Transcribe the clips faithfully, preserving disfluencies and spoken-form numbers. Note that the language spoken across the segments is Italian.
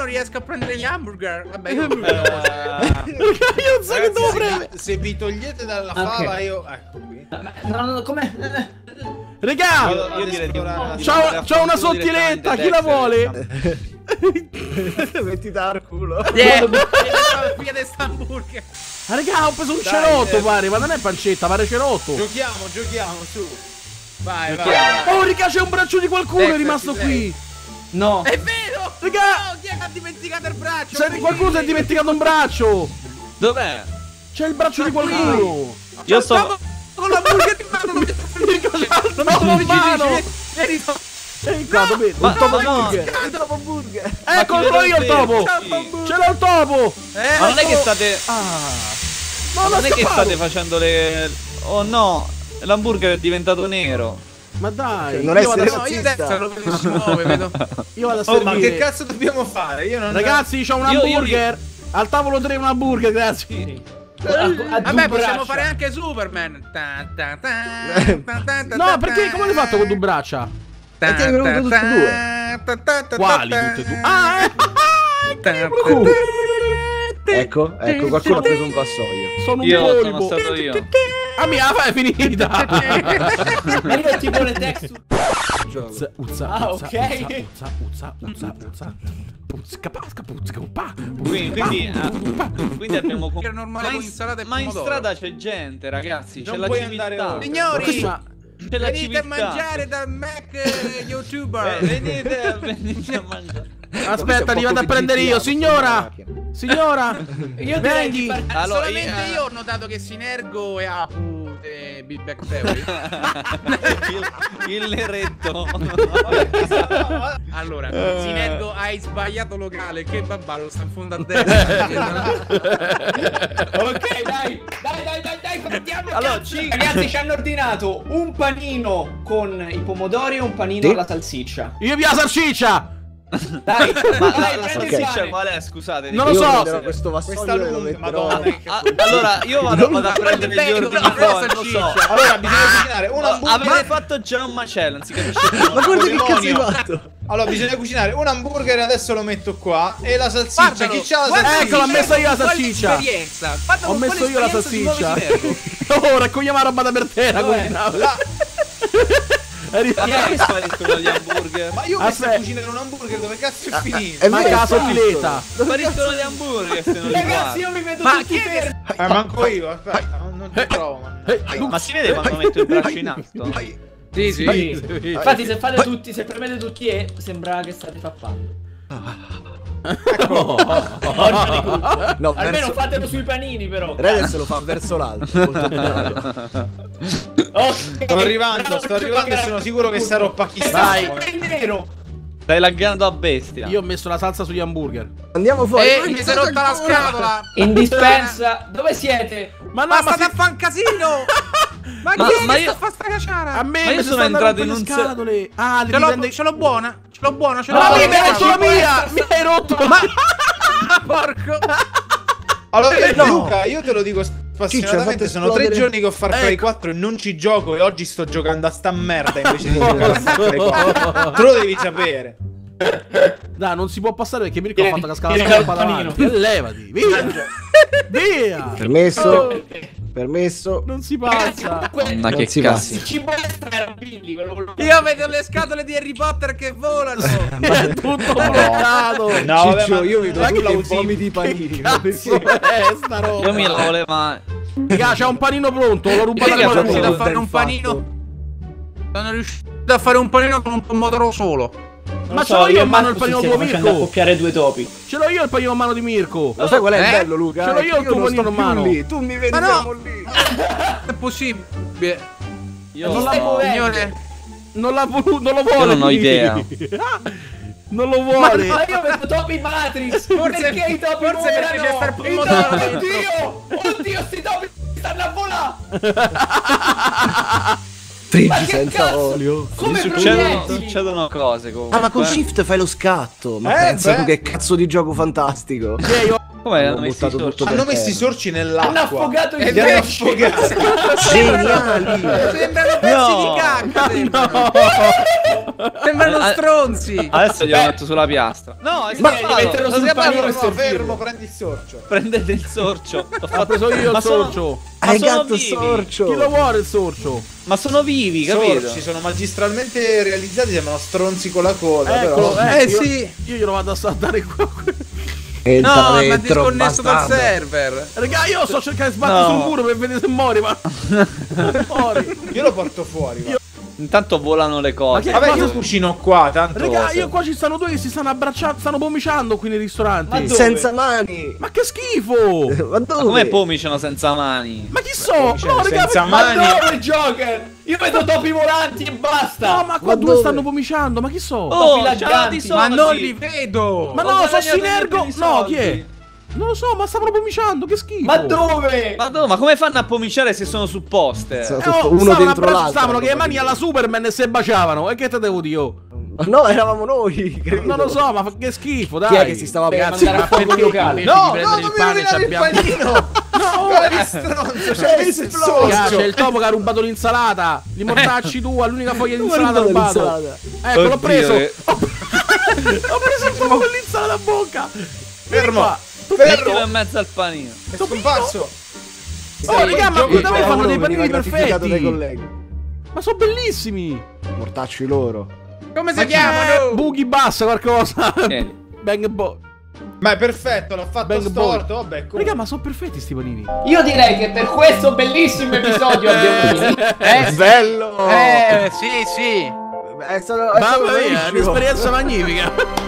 non riesco a prendere gli hamburger. Vabbè, io Io non so che devo premere. Se vi togliete dalla fava, okay. io. Ecco qui. No, no, come? Regà, io, io direi di no, c'ho, c'ho una sottiletta, chi la vuole? Metti al culo. Yeah, via di hamburger. Ah, regà, ho preso un Dai, cerotto, eh. pare, ma non è pancetta, pare cerotto. Giochiamo, giochiamo, su. Vai, vai. vai. Oh, regà, c'è un braccio di qualcuno, Ecco, è rimasto qui. No. È vero! Regà! No, chi è che ha dimenticato il braccio? C'è qualcuno si è dimenticato un braccio. Dov'è? C'è il braccio di qualcuno. Io sto... con la burger in mano, non No, in mano. Vieni, no. Ehi qua, dove? Ma Un topo no, burger. Il topo burger. Eccolo io il topo. Ce l'ho il topo. Eh, Ma non è che state... No, Ma non non è che state facendo le... Oh no, l'hamburger è diventato nero. Ma dai, non io essere vado a- no, io adesso lo vedo che si muove, vedo. io vado a Oh, ma che servire. cazzo dobbiamo fare? Io non. Ragazzi, c'ho un Io- io- hamburger. Al tavolo tre un hamburger, grazie. Vabbè, possiamo fare anche Superman. Ta, ta, ta, ta, ta, ta, No, ta, perché ta. come l'hai fatto con due braccia? Ta, Perché avevo ta, tutte e ta, due. ta, ta, ta, Quali ta, tutte e due? ta, Ah, eh. ta, ta, Uh. ta, Ecco, ecco, qualcuno ha preso un vassoio. Sono un Io sono polpo. stato io. Ah, mia, è finita. Ma io tipo le texture. Uzza, uzza, Ah, uzza, ok. uzza, uzza, uzza, uzza. Puzzica, pasca, puzzica, pa, Quindi, quindi, ah, quindi abbiamo... Era normale Ma con in, insalata e ma in pomodoro. strada c'è gente, ragazzi. C'è Non la puoi civiltà. andare oltre. Signori, Ma C'è la venite a civiltà. mangiare dal Mac eh, YouTuber. Eh, venite, venite a mangiare. aspetta, li vado a prendere io, signora. Signora, Io direi di venghi. fare... Allora, Solamente io- io ho notato che Sinergo e Apu e Big Bang Theory. il, il eretto. Allora, Sinergo hai sbagliato locale, che babballo sta in fondo a destra. Ok, dai, dai, dai, dai, dai, partiamo. Allora, cazzo. ci- Ragazzi, ci hanno ordinato un panino con i pomodori e un panino Sì. alla salsiccia. Io via la salsiccia. Dai, Ma dai, la, la prendi il salsiccia pane. qual è? Scusate. Non lo Io so. prenderò questo vassoio Questa e lo lunga, metterò. madonna. che Ah, cazzo. allora, io vado, vado a prendere gli Bello, ordini no, fuori. questa Non so. salsiccia. Allora, bisogna cucinare un Oh, hamburger. avete fatto già un macello, non si capisce più. Ma guarda che cazzo hai demonio. fatto? Allora, bisogna cucinare un hamburger, adesso lo metto qua. E la salsiccia. Guardalo, Chi c'ha la guarda salsiccia? Ecco, l'ho messa io la quale salsiccia. esperienza. Guarda Ho con messo quale io la esperienza si muove salsiccia. Sinergo. Oh, raccogliamo la roba da per terra. cucinavo. La- È Ma arrivato. perché spariscono gli hamburger? Ma io ho messo a Aspetta. cucinare un hamburger, dove cazzo è finito? È Manca vero, la esatto. sottiletta. Spariscono gli hamburger se non li Ragazzi, guardi. io mi vedo Ma tutti chi è che- fermi. Eh, manco io, aspetta, non, non ti trovo, man. Eh, Ma si vede quando metto il braccio in alto? Sì, sì. Sì. Infatti, se fate tutti, se premete tutti E, sembra che state fappando. Oh. No, Almeno verso... fatelo sui panini, però. Reder se lo fa verso l'alto. molto bravo. Ok. Sto arrivando, sto arrivando e sono sicuro che sarò pakistano. Vai. È nero. Stai laggando a bestia. Io ho messo la salsa sugli hamburger. Andiamo fuori. E mi si è rotta la scatola. In dispensa. Dove siete? Ma no, Ma ma, state si- a fa un casino. Ma, Ma- chi è ma che io- sta a fa sta caciara? a me Ma io mi si sono stanno entrato rompendo in le un se- scatole. Ah, li Ce l'ho, riprende- ce l'ho buona. Ce l'ho buona, ce l'ho Ma buona. mi hai rotto la mia! Mi hai rotto la Porco. Allora, No. Luca, io te lo dico Ciccio, hai spassionatamente, fatto sono tre esplodere- giorni che ho Far Cry Ecco. quattro e non ci gioco e oggi sto giocando a sta merda invece di giocare a Far Cry quattro. Tu lo devi sapere. Dai, non si può passare perché Mirko ha Tieni- fatto cascare tieni la il scarpa panino. davanti. E levati, via! Via! Permesso. Oh, Permesso. non si Ragazzi, passa. comunque, Ma Non che si cazzo. il cibo extra era Billy, quello quello- Io vedo le scatole di Harry Potter che volano. È tutto bloccato. No, vabbè, Ciccio, ma io vedo ma tu che che vomiti vomiti i panini. ma Cazzo perché? è sta roba? Io mi lavo le mani. Raga, c'è un panino pronto, l'ho rubato Io alle sono Guarda, riuscito a mani. fare un panino. Sono riuscito a fare un panino con un pomodoro solo. Non Ma lo ce l'ho io in mano il Marco panino ci tuo, stiamo facendo Mirko. accoppiare due topi. Ce l'ho io il panino in mano di Mirko. Lo sai qual è il Eh? bello, Luca? Ce l'ho È io che il tuo non sto panino in più mano. lì. Tu mi vedi Ma no. siamo lì. È possibile. Io Non la stai no. muovendo? Signore. Non l'ha voluto, non lo vuole. non ho idea. Non lo vuole. Ma io vedo topi Matrix. Forse- perché i topi forse perché volano? c'è sta il I pomodoro topi, dentro. Oddio! Oddio, sti topi stanno a volare! Friggi Ma che senza cazzo? olio. Come Succedono, proiettili? succedono cose comunque. Ah, ma con Shift fai lo scatto. Ma Eh, pensa beh. tu che cazzo di gioco fantastico. Ok, io- Come Hanno hanno messo i buttato sorci? tutto per Hanno messo i terra. sorci Hanno nell'acqua. affogato i Li hanno sorci. affogati. Geniali! Sembrano pezzi No. di cacca. Sembrano, sembrano Ah, stronzi. Adesso glielo metto sulla piastra. No, è Ma scappato. metterlo Lo sul scappato. panino e No, servirlo. fermo, prendi il sorcio. Prendete il sorcio. L'ho Ho fatto- preso io Ma il sono- sorcio. Ma Hai sono gatto vivi. sorcio! Chi lo vuole il sorcio? Ma sono vivi, capito? Sorci sono magistralmente realizzati, sembrano stronzi con la coda. Eccolo, Però. eh, Eh, io, sì. Io glielo vado a saltare qua. Entra No, ma dentro, disconnesso dal bastardo. server. Raga, io sto cercando di sbattere No. sul muro per vedere se muori, ma. muori. Io lo porto fuori. va. Intanto volano le Ma cose. che- Vabbè, ma io se- cucino qua, tanto. Raga, se- io qua ci stanno due che si stanno abbracciando, stanno pomiciando qui nei ristoranti. Ma dove? Senza mani! Ma che schifo! Ma dove? Ma come pomiciano senza mani? Ma chi so? Cioè, No, raga, senza ma- mani. Ma dove, Joker? Io vedo topi volanti e basta. No, ma qua Ma due dove? stanno pomiciando, ma chi so? Oh, Topi c'hanno dei lagganti. soldi. Ma non li vedo. Ma Ho no, sono guadagnato Sinergo! dei No, soldi. chi è? Non lo so, ma stavano pomiciando, che schifo! Ma dove? Ma, no, ma come fanno a pomiciare se sono supposte? Sono Eh, tutto oh, uno stavano dentro abbracci- l'altro. Stavano che le mani alla Superman e se baciavano. E che te devo dire io? No, eravamo noi, credo. Non lo so, ma fa- che schifo, dai. Chi è che si stava Ragazzi, mandare ma a fuoco il perché locale? invece No, di no, prendere non il mi pane rovinare il c'abbiamo... panino. No, Guarda, stronzo, c'è messo il Raga, c'è sorcio. il topo che ha rubato l'insalata. Li mortacci tu, l'unica foglia di Come ha insalata ha rubato rubato. l'insalata? Ecco, l'ho Oddio, preso. che- Ho ho preso il topo con l'insalata a bocca. Vieni Fermo. qua. Mettilo in mezzo al panino. È scomparso. Oh, raga, ma giochi da me qua, fanno dei Veniva panini gratificato dai perfetti. colleghi. Ma sono bellissimi. Mortacci loro. Come si Ma chi- chiamano? Buggy bassa qualcosa. Tieni. Bang bo. Ma è perfetto, l'ho fatto Bang storto. Vabbè, comunque. Raga, ma sono perfetti sti panini. Io direi che per questo bellissimo episodio abbiamo finito. È bello! Eh, sì, sì. È stato, è stato Mamma mia, bellissimo. un'esperienza magnifica.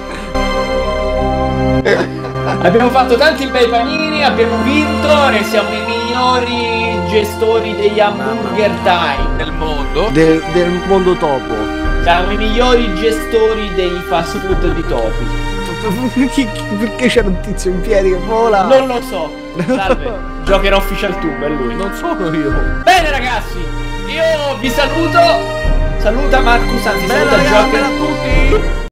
Abbiamo fatto tanti bei panini, abbiamo vinto, ora siamo i migliori gestori degli hamburger time. Nel mondo. Del, del mondo topo. Siamo i migliori gestori dei fast food di topi. Chi- chi- Perché c'era un tizio in piedi che vola? Non lo so. Salve. Joker Official Tube è lui. Non sono io. Bene ragazzi, io vi saluto. Saluta Marcus, anzi Bella saluta ragazzi, Joker. bella a tutti.